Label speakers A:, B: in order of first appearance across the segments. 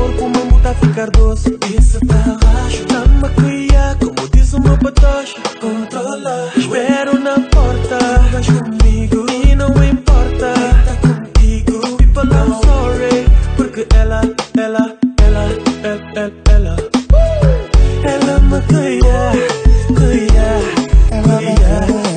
A: corpo, mambo tá a ficar doce. Isso tá abaixo, tá-me a criar, como diz o meu patoche. Controla, espero na porta, vais comigo e não importa. Tá contigo, people I'm sorry, porque ela me cuida, ela me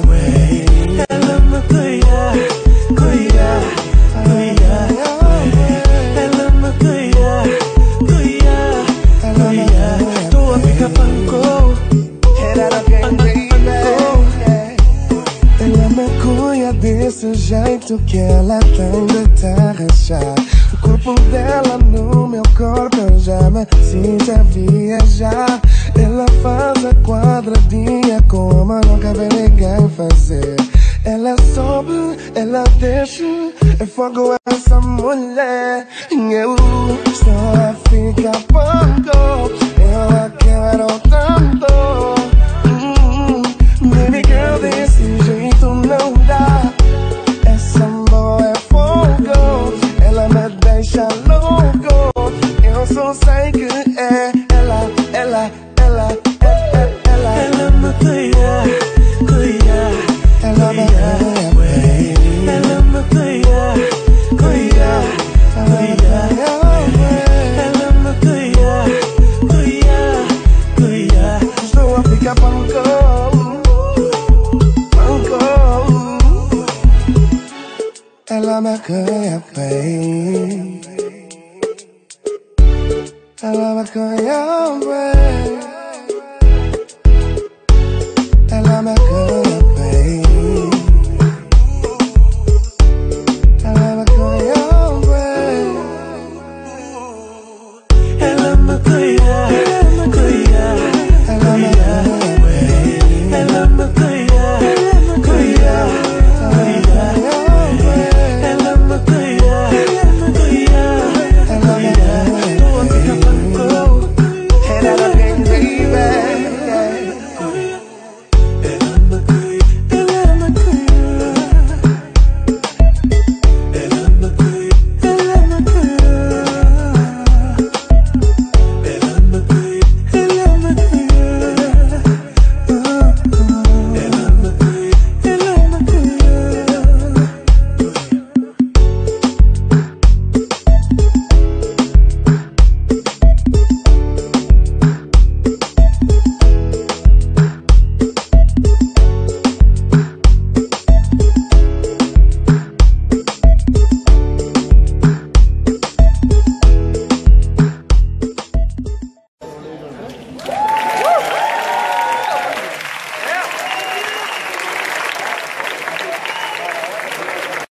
A: desse jeito que ela tem de te arranjar. O corpo dela no meu corpo, eu já me sinto a viajar. Ela faz a quadradinha como eu nunca vi ninguém fazer. Ela sobe, ela desce, é fogo essa mulher. Eu só fica pango, eu a quero tanto. Baby girl, desse jeito não dá. Essa amor é fogo, ela me deixa louco. Eu só sei que é ela me cuida, ela me estou a ficar panco. Ela me cuida bem, ela me cuida bem.